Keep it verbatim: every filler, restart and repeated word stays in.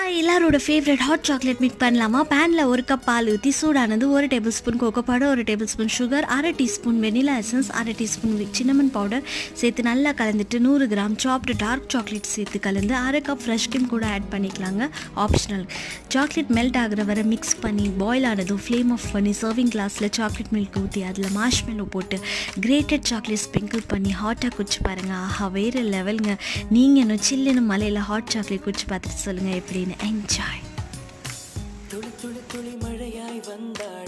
எல்லாரோட favourite hot chocolate mix பண்ணலாமா? பேனில் ஒரு கப் பால் ஊற்றி சூடானது ஒரு டேபிள் ஸ்பூன் கோகோ பவுடர், ஒரு டேபிள் ஸ்பூன் சுகர், அரை டீஸ்பூன் வெனிலா எசன்ஸ், அரை டீஸ்பூன் சின்னமன் பவுடர் சேர்த்து நல்லா கலந்துட்டு நூறு கிராம் சாப்டு டார்க் சாக்லேட் சேர்த்து கலந்து அரை கப் ஃப்ரெஷ் க்ரீம் கூட ஆட் பண்ணிக்கலாங்க. ஆப்ஷனல். சாக்லேட் மெல்ட் ஆகிற வரை மிக்ஸ் பண்ணி பாயில் ஆனதும் ஃப்ளேம் ஆஃப் பண்ணி சர்விங் கிளாஸில் சாக்லேட் மில்க் ஊற்றி அதில் மார்ஷ்மெல்லோ போட்டு கிரேட்டட் சாக்லேட் ஸ்ப்ரிங்கிள் பண்ணி ஹாட்டாக குடிச்சு பாருங்கள். ஆஹா, வேறு லெவலுங்க. நீங்கள் இன்னும் சில்லுன்னு மலையில் ஹாட் சாக்லேட் குடிச்சு பார்த்துட்டு சொல்லுங்கள் எப்படின்னு. என்ஜாய். துளி துளி துளி மழையாய் வந்தாள்